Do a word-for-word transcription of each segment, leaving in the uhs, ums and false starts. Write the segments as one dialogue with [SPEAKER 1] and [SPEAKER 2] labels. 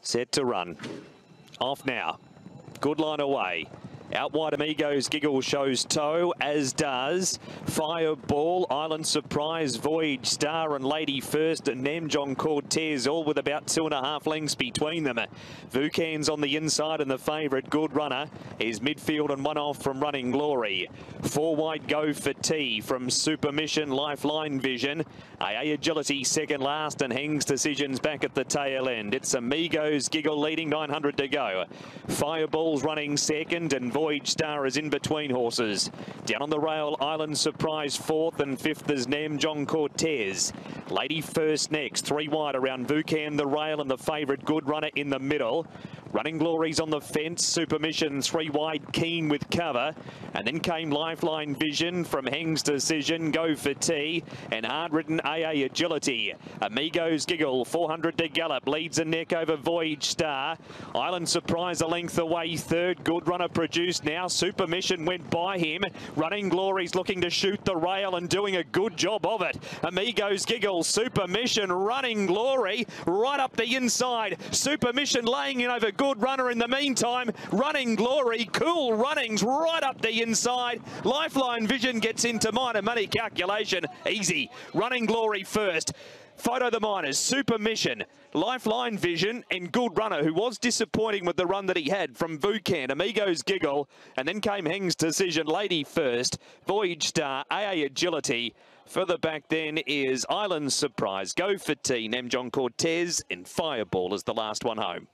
[SPEAKER 1] Set to run. Off now. Good line away. Out wide, Amigos Giggle shows toe, as does Fireball, Island Surprise, Voyage Star and Lady First and Namjong Cortez, all with about two and a half lengths between them. Vukan's on the inside and the favourite, Good Runner, is midfield and one off from Running Glory. Four wide, Go for T from Super Mission, Lifeline Vision. A A Agility second last and Heng's Decisions back at the tail end. It's Amigos Giggle leading, nine hundred to go. Fireball's running second and Voyage Star is in between horses. Down on the rail, Island Surprise fourth and fifth is Namjong Cortez. Lady First next, three wide around Vukan, the rail and the favourite Good Runner in the middle. Running Glory's on the fence, Super Mission three wide, Keen with cover. And then came Lifeline Vision from Heng's Decision, Go for T, and hard-ridden A A Agility. Amigos Giggle, four hundred to gallop, leads a neck over Voyage Star. Island Surprise a length away, third. Good Runner produced now. Super Mission went by him. Running Glory's looking to shoot the rail and doing a good job of it. Amigos Giggle, Super Mission, Running Glory, right up the inside. Super Mission laying in over Good Runner in the meantime. Running Glory, Cool Runnings right up the inside. Lifeline Vision gets into minor money calculation. Easy. Running Glory first. Photo the Miners, Super Mission, Lifeline Vision and Good Runner, who was disappointing with the run that he had from Vukan. Amigos Giggle, and then came Heng's Decision, Lady First, Voyage Star, A A Agility. Further back then is Island Surprise, Go for T, Namjong Cortez and Fireball is the last one home.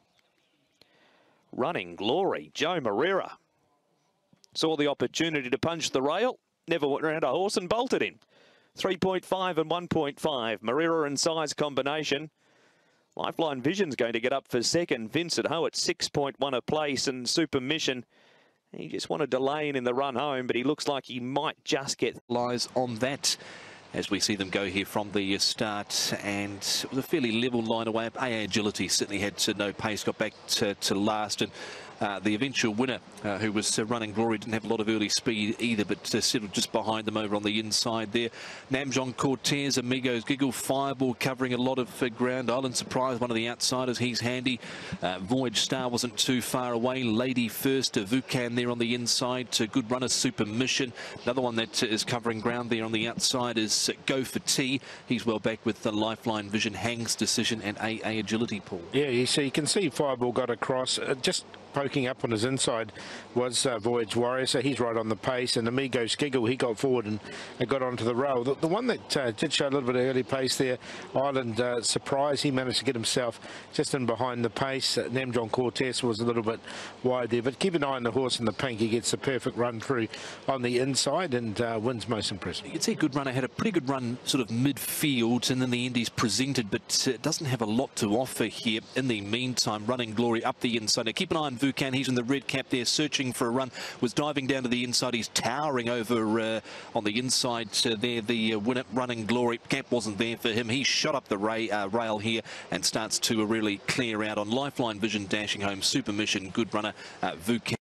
[SPEAKER 1] Running Glory, Joe Moreira. Saw the opportunity to punch the rail, never went around a horse and bolted in. three point five and one point five. Moreira and size combination. Lifeline Vision's going to get up for second. Vincent Ho at six point one a place, and Super Mission, he just wanted to lay in in the run home, but he looks like he might just get
[SPEAKER 2] lies on that as we see them go here from the start, and it was a fairly level line away. A A Agility certainly had to no pace, got back to, to last, and Uh, the eventual winner, uh, who was uh, Running Glory, didn't have a lot of early speed either, but uh, settled just behind them over on the inside there. Namjong Cortez, Amigos Giggle, Fireball covering a lot of uh, ground. Island Surprise, one of the outsiders, he's handy. Uh, Voyage Star wasn't too far away. Lady First, uh, Vukan there on the inside. To Good Runner, Super Mission. Another one that uh, is covering ground there on the outside is uh, Go for T. He's well back with the Lifeline Vision, Heng's Decision and A A Agility, Paul.
[SPEAKER 3] Yeah, you see, you can see Fireball got across. Uh, just poking up on his inside was uh, Voyage Warrior, so he's right on the pace, and Amigos Giggle, he got forward and, and got onto the rail. The, the one that uh, did show a little bit of early pace there, Island uh, Surprise, he managed to get himself just in behind the pace. Uh, Namjong Cortez was a little bit wide there, but keep an eye on the horse in the pink. He gets a perfect run through on the inside and uh, wins most impressive.
[SPEAKER 2] You can see Good Runner had a pretty good run sort of midfield, and then the end he's presented, but uh, doesn't have a lot to offer here. In the meantime, Running Glory up the inside. Now keep an eye on Vukan, he's in the red cap there, searching for a run, was diving down to the inside. He's towering over uh, on the inside uh, there, the uh, winner, Running Glory. Cap wasn't there for him. He shot up the ray, uh, rail here and starts to uh, really clear out on Lifeline Vision, dashing home. Super Mission, Good Runner, uh, Vukan.